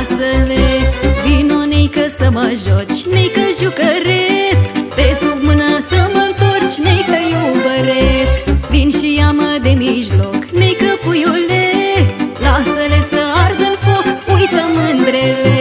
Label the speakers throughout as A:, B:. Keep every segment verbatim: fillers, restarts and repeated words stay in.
A: lasă-le. Vino, neică, să mă joci, neică, jucăreț. Pe sub mână să mă întorci, neică, iubăreț. Vin și ia-mă de mijloc, neică, puiule. Lasă-le să ardă în foc, uită mândrele.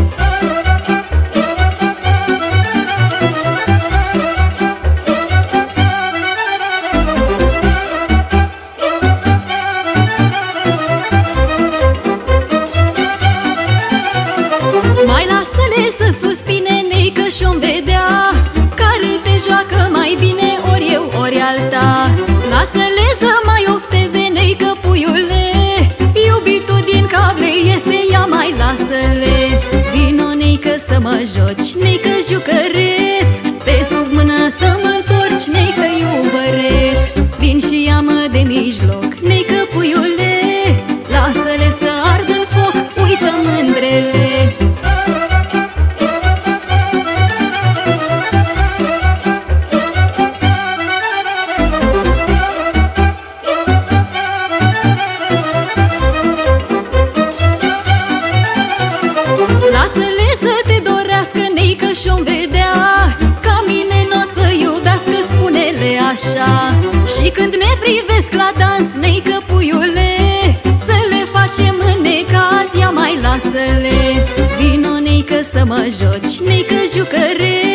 A: Mai lasă-le să suspine, neică, și-o-mi vedea care te joacă mai bine, ori eu, ori alta. Lasă-le să mai ofteze, neică, puiule. Iubitul din cable iese, ia mai lasă-le. Vino, neică, să mă joci, neică, jucăreț. Pe sub mână să mă întorci, neică, iubăreț. Vin și ia-mă de mijloc, neică, puiule. Lasă-le să ardă în foc, uită mândrele. Lasă-le să te dorească, neică, și-o-mi vedea ca mine n-o să iubească, spune-le așa. Și când ne privesc la dans, neică, puiule, să le facem în necaz, ia mai lasă-le. Vino, neică, să mă joci, neică, jucăreț.